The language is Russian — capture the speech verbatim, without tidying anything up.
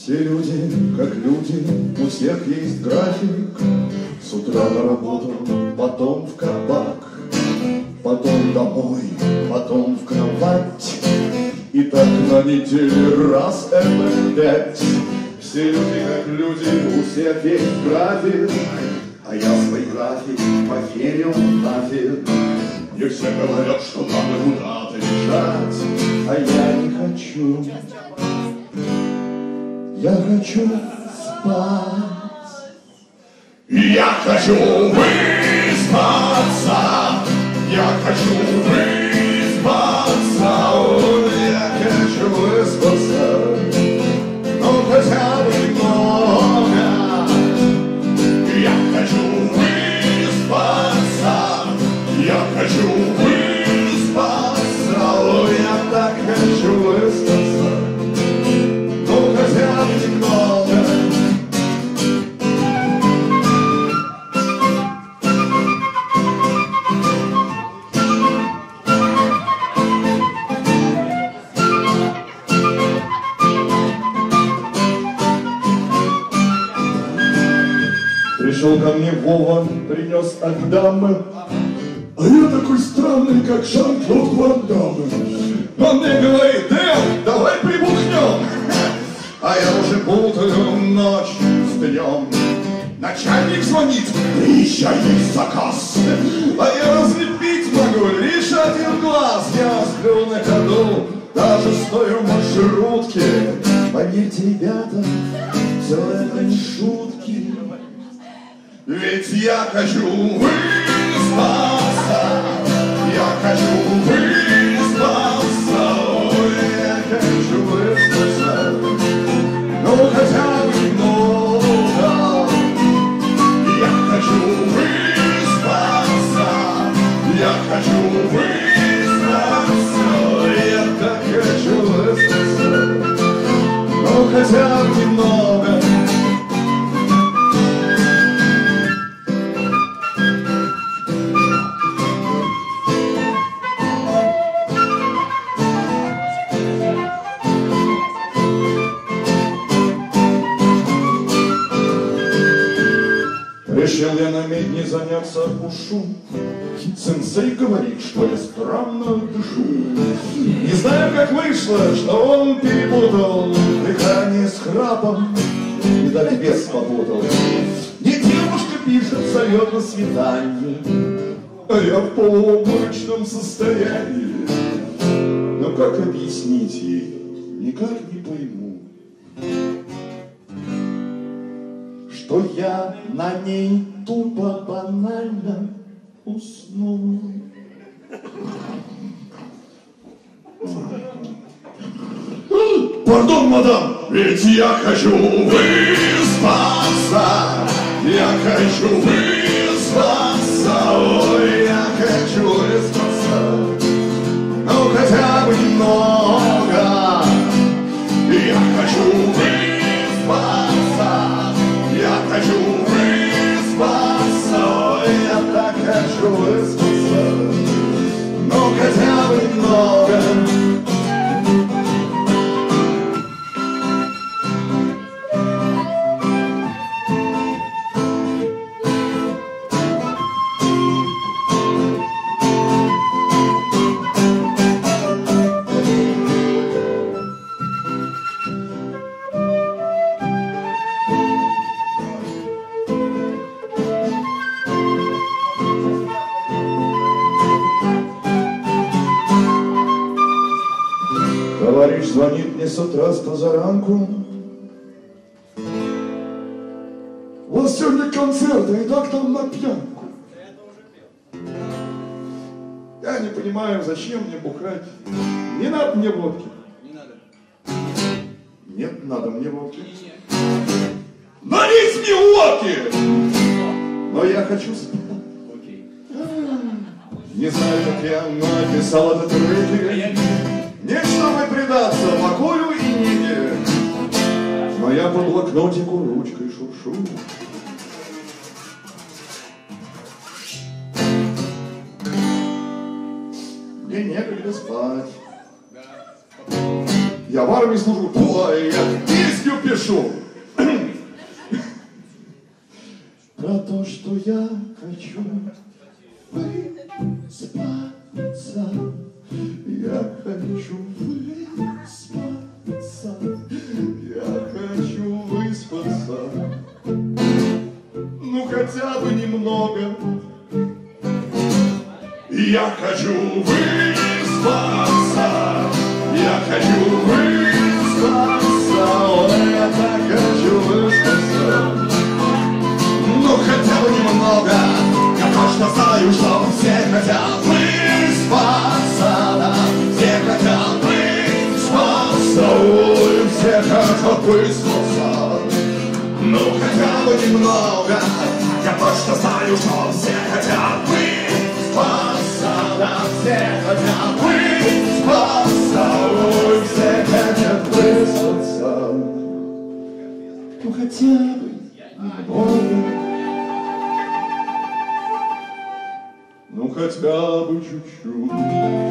Все люди, как люди, у всех есть график. С утра на работу, потом в кабак, потом домой, потом в кровать. И так на неделе раз это пять. Все люди, как люди, у всех есть график. А я свой график поверил нафиг. Мне все говорят, что надо куда-то бежать, а я не хочу. Я хочу спать. Я хочу выспаться. Я хочу выспаться. Ой, я хочу выспаться. Ну хотя бы немного. Я хочу выспаться. Я хочу выспаться. Ой, я так хочу выспаться. Ну хотя бы немного. Пришел ко мне Вова, принес от дамы, а я такой странный, как Жан-Клод Ван Дамм. Он мне говорит: Дэн, давай прибухнем. А я уже путаю ночь с днем. Начальник звонит: приезжай, есть заказ. А я разлепить могу лишь один глаз. Я сплю на ходу, даже стою в маршрутке. Поверьте, ребята, все это не шутки. Ведь я хочу выспаться, я хочу выспаться, ой, я хочу выспаться, ну хотя бы немного. Я хочу выспаться, я хочу выспаться, я так хочу выспаться, ну хотя бы немного. Решил я на медне заняться ушу. Сенсей говорит, что я странно дышу. Не знаю, как вышло, что он перепутал дыхание с храпом. Видать, бес попутал. Мне девушка пишет, зовет на свидание, а я в полуобморочном состоянии. Но как объяснить ей, никак не пойму, что я на ней тупо банально уснул. Пардон, мадам, ведь я хочу выспаться. Я хочу выспаться. Ой, я хочу выспаться. Ну хотя бы немного. Я хочу выспаться. Я хочу выспаться, ой, я так хочу выспаться, ну хотя бы немного. Товарищ звонит мне с утра с позаранку. У вас сегодня концерт, и так там на пьянку. Я не понимаю, зачем мне бухать. Не надо мне водки. Не надо. Нет, надо мне водки. Налить мне водки! Но я хочу спать. Окей. Не знаю, как я написал этот трек. Не чтобы предаться покою и неге, но я по блокнотику ручкой шуршу. Мне некогда спать. Я в армии служу, ой, я песню пишу. Про то, что я хочу выспаться, я хочу выспаться, я хочу выспаться, ну хотя бы немного. Я хочу выспаться, я хочу выспаться, ой, я так хочу выспаться. Ну хотя бы немного, я точно знаю, что все хотят выспаться, да, все хотят выспаться, ой, все хотят выспаться. Ну хотя бы немного, я точно знаю, что все хотят выспаться, да, все хотят выспаться, ой, все хотят выспаться. Ну хотя бы немного. Ну хотя бы чуть-чуть.